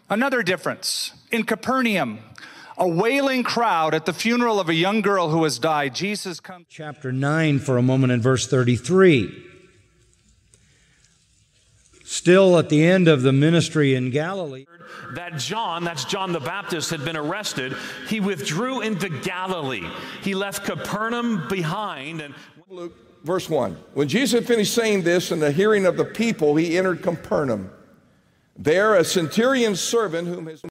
Another difference. In Capernaum, a wailing crowd at the funeral of a young girl who has died. Jesus comes. Chapter 9 for a moment in verse 33. Still at the end of the ministry in Galilee, that John, that's John the Baptist, had been arrested. He withdrew into Galilee. He left Capernaum behind. And Luke, verse 1. When Jesus had finished saying this in the hearing of the people, he entered Capernaum. There a centurion's servant whom his